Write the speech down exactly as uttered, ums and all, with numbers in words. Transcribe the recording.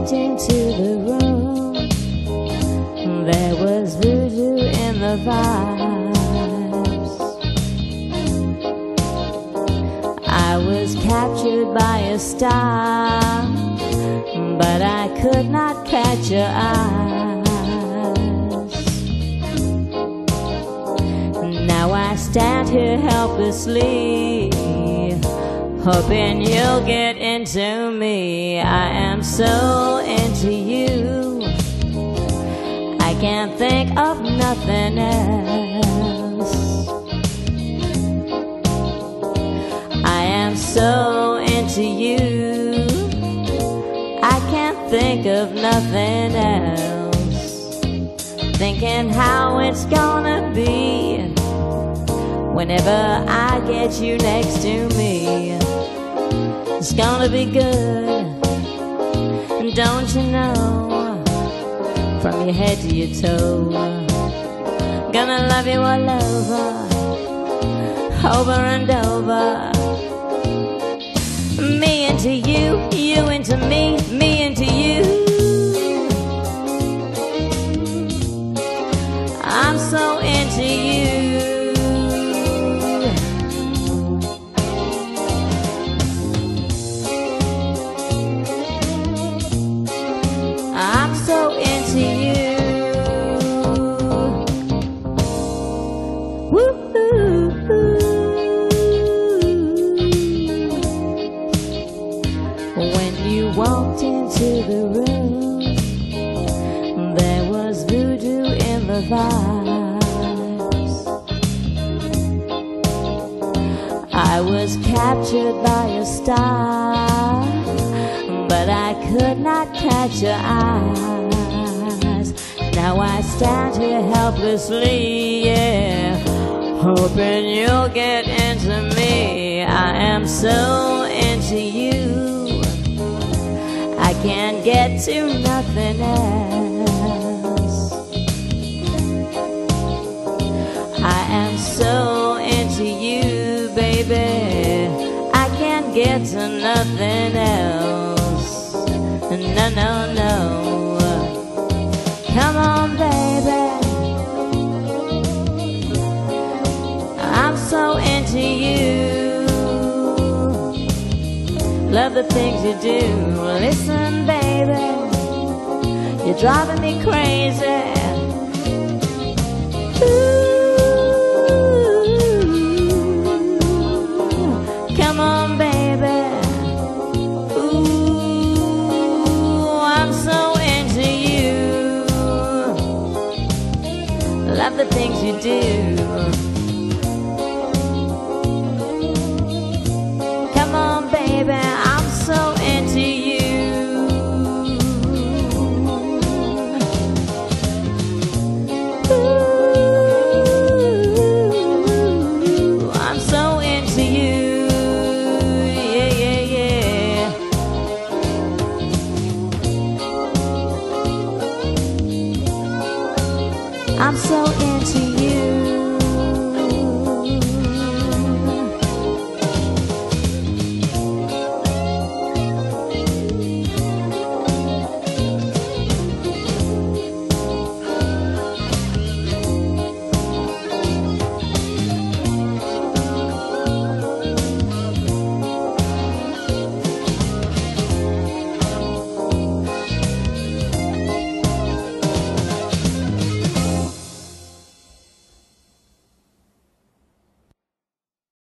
walked into the room, there was voodoo in the vibes. I was captured by a star, but I could not catch your eyes. Now I stand here helplessly, hoping you'll get into me. I am so into you, I can't think of nothing else. I am so into you, I can't think of nothing else. Thinking how it's gonna be whenever I get you next to me. It's gonna be good, don't you know, from your head to your toe. Gonna love you all over, over and over. Me into you, you into me, me into you. I'm so into you. I'm so into you. Woo-hoo. When you walked into the room, there was voodoo in the vibes. I was captured by a star, but I could not catch your eyes. Now I stand here helplessly, yeah, hoping you'll get into me. I am so into you, I can't get to nothing else. I am so into you, baby, I can't get to nothing else. No, no, no. Come on, baby, I'm so into you. Love the things you do. Listen, baby, you're driving me crazy.